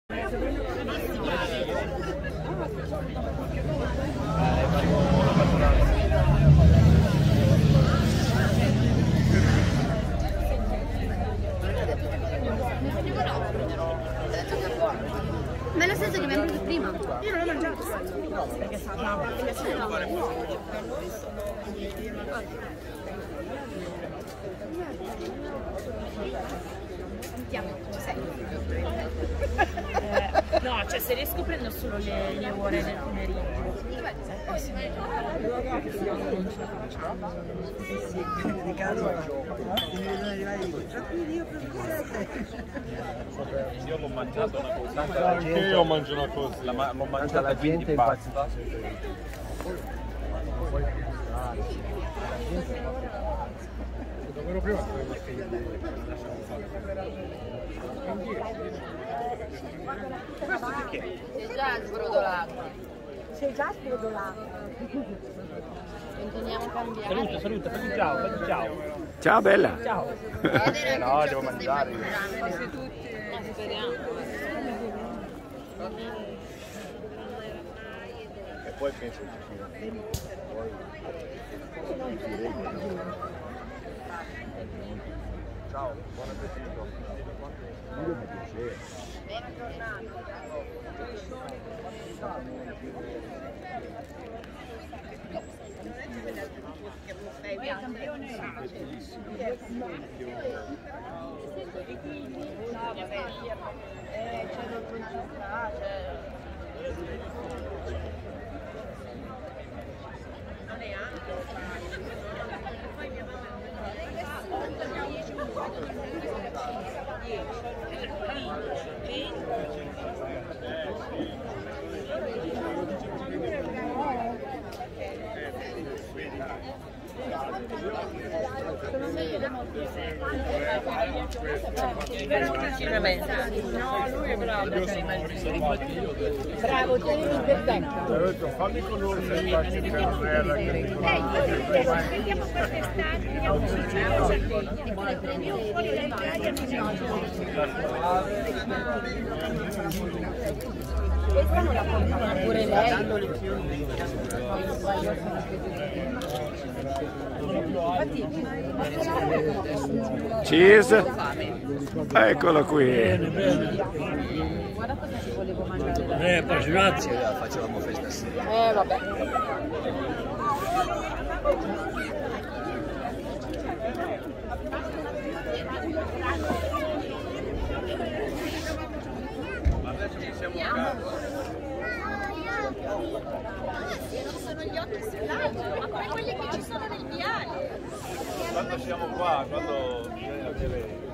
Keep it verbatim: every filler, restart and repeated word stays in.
Ma è lo stesso che mi ha preso prima. Io non l'ho mangiato. Perché sa brava. Sentiamo, ci sei. Eh, no, cioè se riesco prendo solo le, le ore del pomeriggio. Eh, sì. Di caso io l'ho mangiato una cosa. Anche io mangio una cosa. La, l'ho mangiata quindi basta. Davvero prima che lasciamo fare. Sei già sbrodolato. sei già sbrodolato. Continuiamo a cambiare. Salute, salute, fatti ciao, fatti ciao. Ciao bella. Ciao. Eh, no, devo mangiare. Speriamo. E poi penso che ci sia. Ciao, buon appetito. Io mi piacere. Buona giornata. No, lui è bravo. Bravo, tienimi perfetto. Fammi conoscere il pace per terra che mi conosce. Vediamo quest'estate, vediamo se ci sono io fuori dai piedi Questa non la portava pure lei. Cheese. Eccolo qui. Guarda cosa ci volevo mangiare. Eh, poi grazie. Facevamo festa sera. Eh, vabbè. Adesso ci siamo a Ci sono gli occhi sull'altro, ma come quelli che ci sono nel viale. quando siamo qua, quando bisogna avere